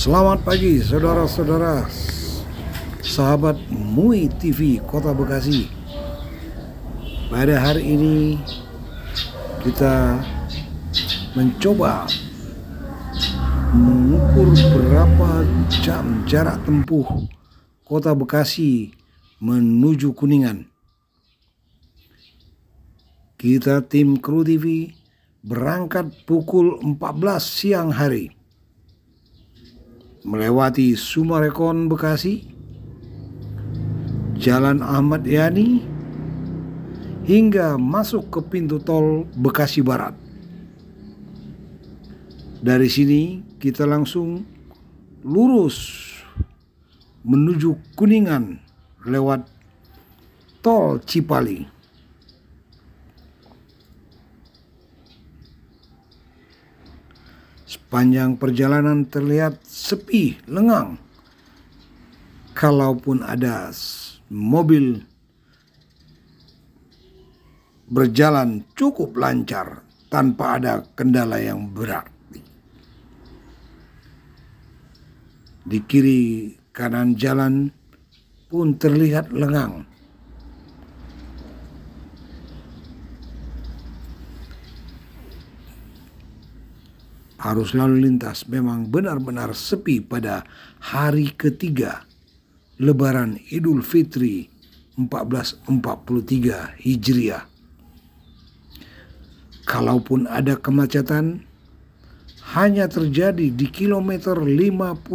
Selamat pagi saudara-saudara, sahabat MUI TV Kota Bekasi. Pada hari ini kita mencoba mengukur berapa jam jarak tempuh Kota Bekasi menuju Kuningan. Kita tim Kru TV berangkat pukul 14 siang hari, melewati Sumarekon Bekasi, Jalan Ahmad Yani, hingga masuk ke pintu tol Bekasi Barat. Dari sini kita langsung lurus menuju Kuningan lewat tol Cipali. Sepanjang perjalanan terlihat sepi, lengang. Kalaupun ada mobil berjalan cukup lancar tanpa ada kendala yang berat. Di kiri kanan jalan pun terlihat lengang. Arus lalu lintas memang benar-benar sepi pada hari ketiga Lebaran Idul Fitri 1443 Hijriah. Kalaupun ada kemacetan, hanya terjadi di kilometer 51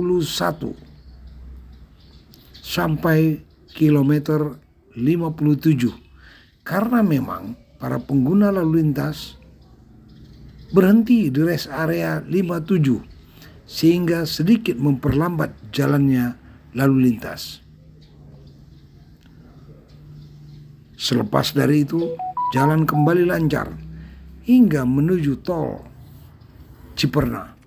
sampai kilometer 57, karena memang para pengguna lalu lintas berhenti di rest area 57 sehingga sedikit memperlambat jalannya lalu lintas. Selepas dari itu, jalan kembali lancar hingga menuju tol Ciperna.